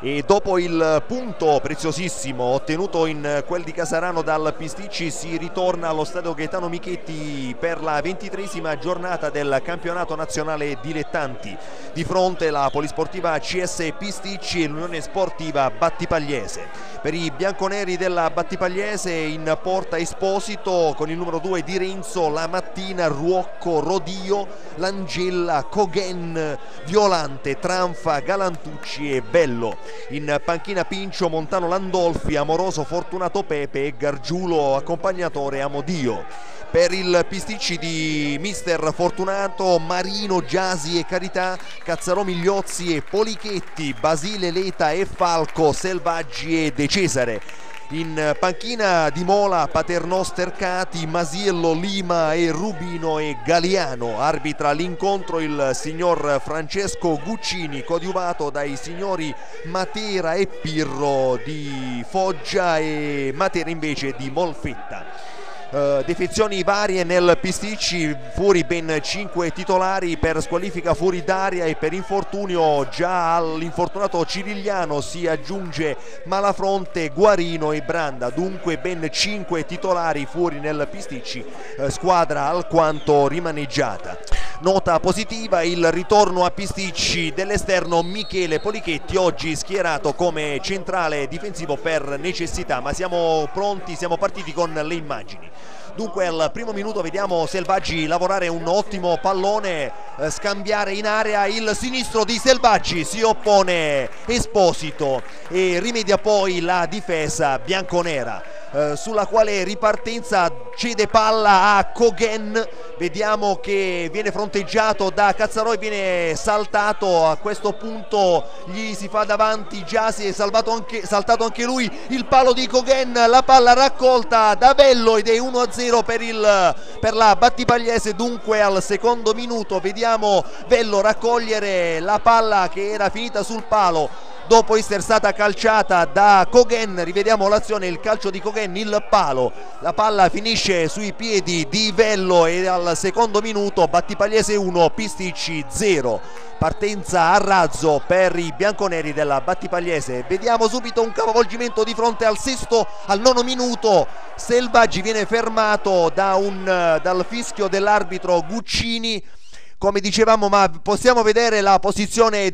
E dopo il punto preziosissimo ottenuto in quel di Casarano dal Pisticci si ritorna allo stadio Gaetano Michetti per la 23esima giornata del campionato nazionale dilettanti. Di fronte la Polisportiva CS Pisticci e l'Unione Sportiva Battipagliese. Per i bianconeri della Battipagliese in porta Esposito con il numero 2 Di Renzo, La Mattina, Ruocco, Rodio, Langella, Coghen, Violante, Tranfa, Galantucci e Bello. In panchina Pincio, Montano, Landolfi, Amoroso, Fortunato, Pepe e Gargiulo accompagnatore Amodio. Per il Pisticci di mister Fortunato, Marino, Giasi e Carità, Cazzarò, Migliozzi e Polichetti, Basile, Leta e Falco, Selvaggi e De Cesare. In panchina di Mola, Paternò, Stercati, Masiello, Lima e Rubino e Galiano. Arbitra l'incontro il signor Francesco Guccini, coadiuvato dai signori Matera e Pirro di Foggia e Matera invece di Molfetta. Defezioni varie nel Pisticci, fuori ben 5 titolari per squalifica fuori d'aria e per infortunio. Già all'infortunato Cirigliano si aggiunge Malafronte, Guarino e Branda, dunque ben 5 titolari fuori nel Pisticci, squadra alquanto rimaneggiata. Nota positiva il ritorno a Pisticci dell'esterno Michele Polichetti, oggi schierato come centrale difensivo per necessità, ma siamo pronti, siamo partiti con le immagini. Dunque al primo minuto vediamo Selvaggi lavorare un ottimo pallone, scambiare in area, il sinistro di Selvaggi, si oppone Esposito e rimedia poi la difesa bianconera, sulla quale ripartenza cede palla a Coghen. Vediamo che viene fronteggiato da Cazzarò e viene saltato. A questo punto gli si fa davanti Giasi, è saltato anche lui il palo di Coghen, la palla raccolta da Bello ed è 1-0 per la Battipagliese. Dunque al secondo minuto vediamo Bello raccogliere la palla che era finita sul palo dopo essere stata calciata da Coghen. Rivediamo l'azione, il calcio di Coghen, il palo, la palla finisce sui piedi di Bello e al secondo minuto Battipagliese 1 Pisticci 0. Partenza a razzo per i bianconeri della Battipagliese. Vediamo subito un capovolgimento di fronte al nono minuto. Selvaggi viene fermato dal fischio dell'arbitro Guccini, come dicevamo, ma possiamo vedere la posizione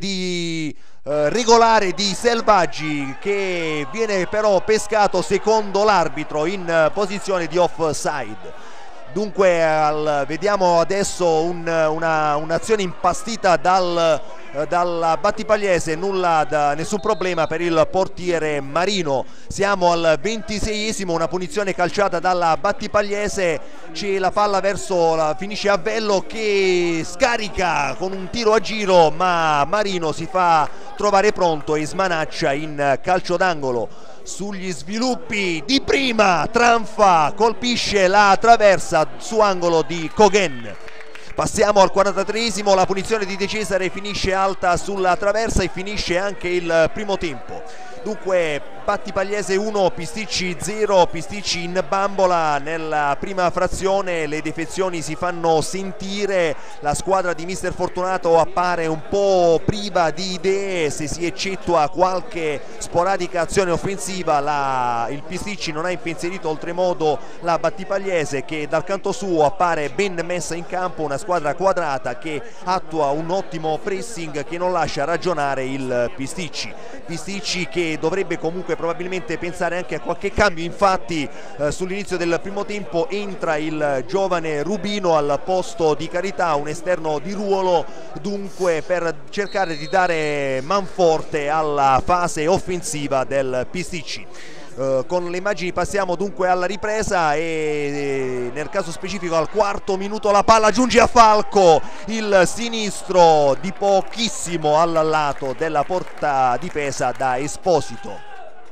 regolare di Selvaggi, che viene però pescato secondo l'arbitro in posizione di offside. Dunque vediamo adesso un'azione impastita dalla Battipagliese, nessun problema per il portiere Marino. Siamo al 26esimo, una punizione calciata dalla Battipagliese, c'è la palla finisce a Bello che scarica con un tiro a giro, ma Marino si fa trovare pronto e smanaccia in calcio d'angolo. Sugli sviluppi di prima, Tranfa colpisce la traversa su angolo di Coghen. Passiamo al 43esimo, la punizione di De Cesare finisce alta sulla traversa e finisce anche il primo tempo. Dunque Battipagliese 1 Pisticci 0, Pisticci in bambola nella prima frazione, le defezioni si fanno sentire, la squadra di mister Fortunato appare un po' priva di idee, se si eccettua qualche sporadica azione offensiva. Il Pisticci non ha impensierito oltremodo la Battipagliese, che dal canto suo appare ben messa in campo, una squadra quadrata che attua un ottimo pressing che non lascia ragionare il Pisticci che dovrebbe comunque probabilmente pensare anche a qualche cambio. Infatti sull'inizio del primo tempo entra il giovane Rubino al posto di Carità, un esterno di ruolo, dunque per cercare di dare manforte alla fase offensiva del Pisticci. Con le immagini passiamo dunque alla ripresa e nel caso specifico al quarto minuto la palla giunge a Falco, il sinistro di pochissimo al lato della porta difesa da Esposito.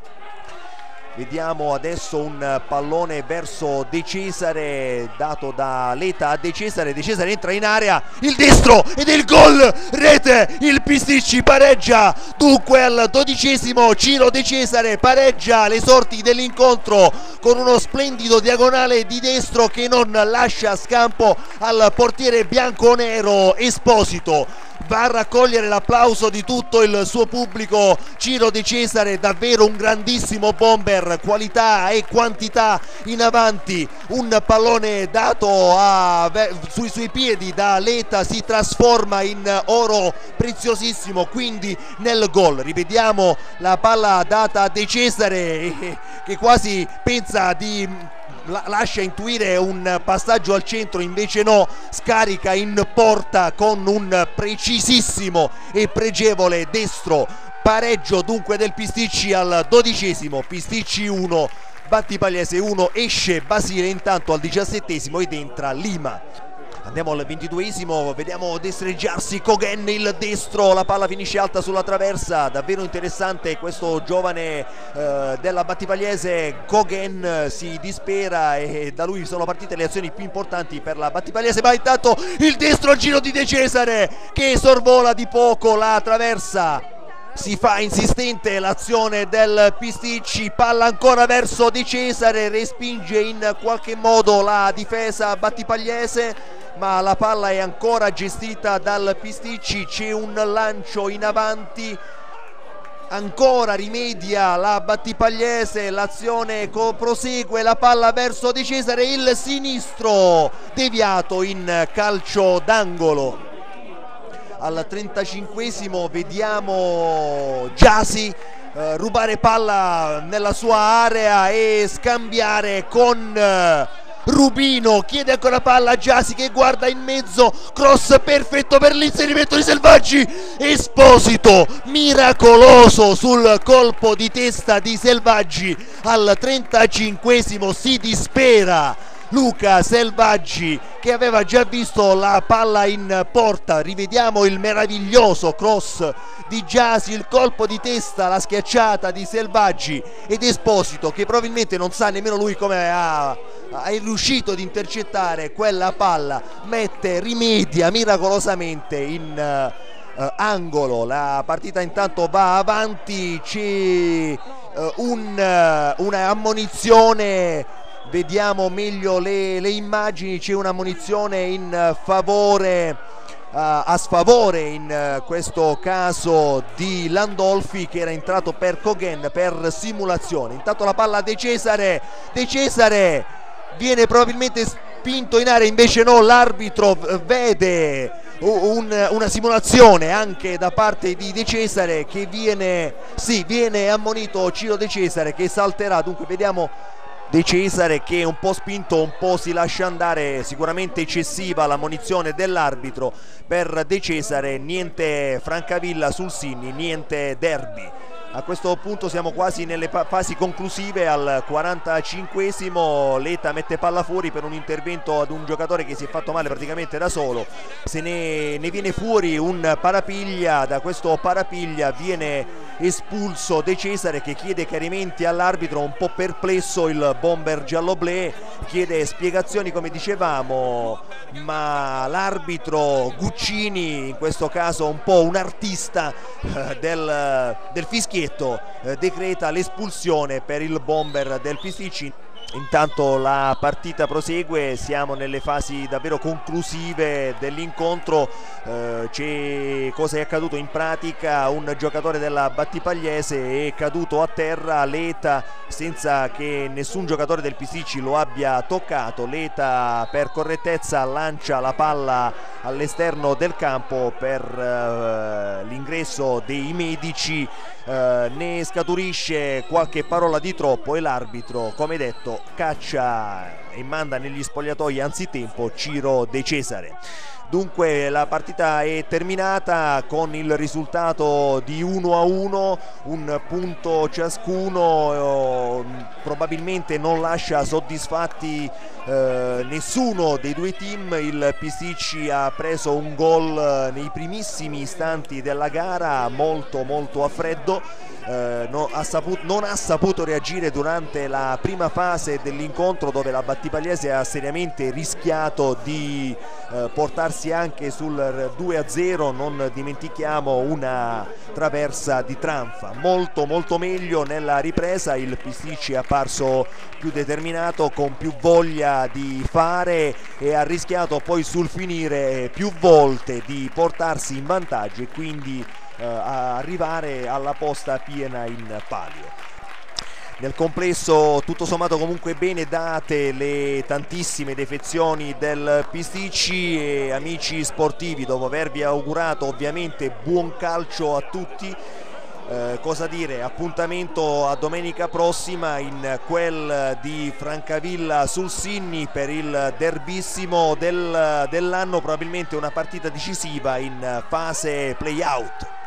Vediamo adesso un pallone verso De Cesare dato da Leta a De Cesare entra in area, il destro ed il gol, rete, il Pisticci pareggia. Dunque al 12esimo Ciro De Cesare pareggia le sorti dell'incontro con uno splendido diagonale di destro che non lascia scampo al portiere bianconero Esposito. va a raccogliere l'applauso di tutto il suo pubblico. Ciro De Cesare, davvero un grandissimo bomber, qualità e quantità in avanti. Un pallone dato sui suoi piedi da Leta si trasforma in oro preziosissimo, quindi nel gol. Rivediamo la palla data a De Cesare che quasi pensa di lascia intuire un passaggio al centro, invece no, scarica in porta con un precisissimo e pregevole destro. Pareggio dunque del Pisticci al 12esimo, Pisticci 1 Battipaliese 1, esce Basile intanto al 17esimo ed entra Lima. Andiamo al 22esimo, vediamo destreggiarsi Cogen, il destro, la palla finisce alta sulla traversa. Davvero interessante questo giovane della Battipaliese. Cogen si dispera e da lui sono partite le azioni più importanti per la Battipaliese, ma intanto il destro al giro di De Cesare che sorvola di poco la traversa. Si fa insistente l'azione del Pisticci, palla ancora verso De Cesare, respinge in qualche modo la difesa battipagliese, ma la palla è ancora gestita dal Pisticci. C'è un lancio in avanti, ancora rimedia la Battipagliese, l'azione prosegue, la palla verso De Cesare, il sinistro deviato in calcio d'angolo. Al 35esimo vediamo Gyasi rubare palla nella sua area e scambiare con Rubino. Chiede ancora palla a Gyasi che guarda in mezzo, cross perfetto per l'inserimento di Selvaggi. Esposito miracoloso sul colpo di testa di Selvaggi. Al 35esimo si dispera Luca Selvaggi che aveva già visto la palla in porta. Rivediamo il meraviglioso cross di Gyasi, il colpo di testa, la schiacciata di Selvaggi ed Esposito che probabilmente non sa nemmeno lui come è riuscito ad intercettare quella palla, rimedia miracolosamente in angolo. La partita intanto va avanti, c'è una ammonizione. Vediamo meglio le immagini, c'è una ammonizione in favore a sfavore in questo caso di Landolfi che era entrato per Cogen per simulazione. Intanto la palla a De Cesare viene probabilmente spinto in area, invece no, l'arbitro vede una simulazione anche da parte di De Cesare che viene ammonito Ciro De Cesare che salterà. Dunque vediamo De Cesare che un po' spinto, un po' si lascia andare, sicuramente eccessiva l'ammonizione dell'arbitro per De Cesare. Niente Francavilla sul Sinni, niente derby. A questo punto siamo quasi nelle fasi conclusive. Al 45esimo Leta mette palla fuori per un intervento ad un giocatore che si è fatto male praticamente da solo. Se ne viene fuori un parapiglia, da questo parapiglia viene espulso De Cesare che chiede chiarimenti all'arbitro, un po' perplesso il bomber giallo-blu, chiede spiegazioni come dicevamo, ma l'arbitro Guccini, in questo caso un po' un artista del fischietto, decreta l'espulsione per il bomber del Pisticci. Intanto la partita prosegue, siamo nelle fasi davvero conclusive dell'incontro. Cosa è accaduto in pratica? Un giocatore della Battipagliese è caduto a terra, Leta, senza che nessun giocatore del Pisticci lo abbia toccato. Leta per correttezza lancia la palla all'esterno del campo per l'ingresso dei medici. Ne scaturisce qualche parola di troppo e l'arbitro, come detto, caccia e manda negli spogliatoi anzitempo Ciro De Cesare. Dunque la partita è terminata con il risultato di 1-1, un punto ciascuno, probabilmente non lascia soddisfatti nessuno dei due team. Il Pisticci ha preso un gol nei primissimi istanti della gara, molto a freddo, non ha saputo reagire durante la prima fase dell'incontro, dove la Battipagliese ha seriamente rischiato di portarsi anche sul 2-0. Non dimentichiamo una traversa di Tranfa. Molto meglio nella ripresa, il Pisticci è apparso più determinato, con più voglia di fare, e ha rischiato poi sul finire più volte di portarsi in vantaggio e quindi arrivare alla posta piena in palio. Nel complesso tutto sommato comunque bene, date le tantissime defezioni del Pisticci. E amici sportivi, dopo avervi augurato ovviamente buon calcio a tutti, cosa dire, appuntamento a domenica prossima in quel di Francavilla sul Sinni per il derbissimo dell'anno, probabilmente una partita decisiva in fase play-out.